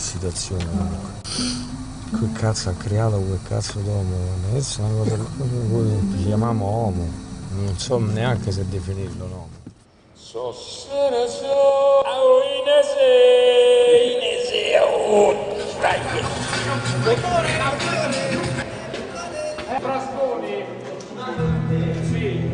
situazione comunque. Quel cazzo ha creato quel cazzo d'uomo, adesso è una cosa che chiamiamo uomo, non so neanche se definirlo uomo. So se ne so, Inese, oh, dai. Frasconi, sì.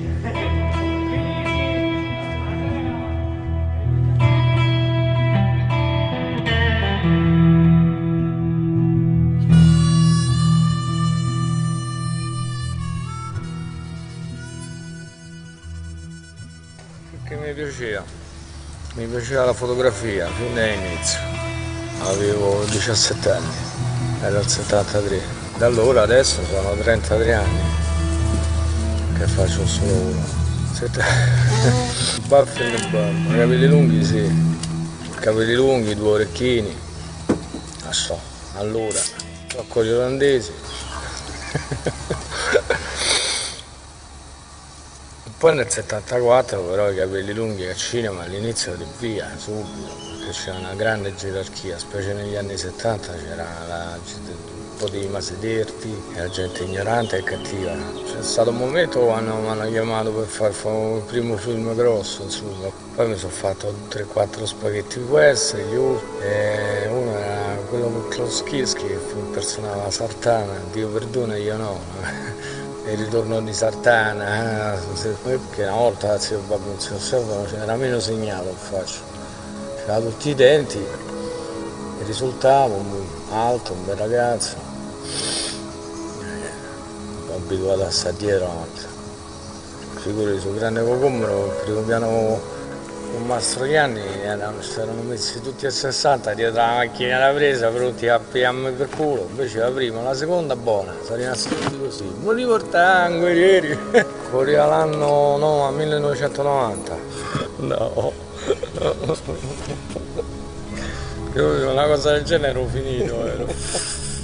Che mi piaceva la fotografia fin dall'inizio, avevo 17 anni, era il 73, da allora adesso sono 33 anni che faccio solo uno. Baffi e barba, capelli lunghi sì, capelli lunghi, due orecchini, non so, allora, zoccoli olandesi. Poi nel 74 però i capelli lunghi al cinema all'inizio di via, subito, perché c'era una grande gerarchia, specie negli anni 70 c'era potevi ma sederti, era gente ignorante e cattiva. C'è stato un momento quando mi hanno chiamato per fare il primo film grosso, insomma. Poi mi sono fatto 3-4 spaghetti western, e uno era quello con Klaus Kinski che impersonava Sartana, Dio perdona io no. Il ritorno di Sartana, che una volta zio Babbo non si osservano, c'era meno segnato in faccia, c'era tutti i denti, e risultavo alto, un bel ragazzo, abituato a stare dietro, figurati sul grande Cocomero, il primo piano con Mastroianni erano messi tutti a 60 dietro la macchina da presa pronti a pigliarmi per culo, invece la prima, la seconda buona, sono rimasti tutti così, volevi portare guerrieri, corriva l'anno no, 1990, no, io una cosa del genere ero finito, ero.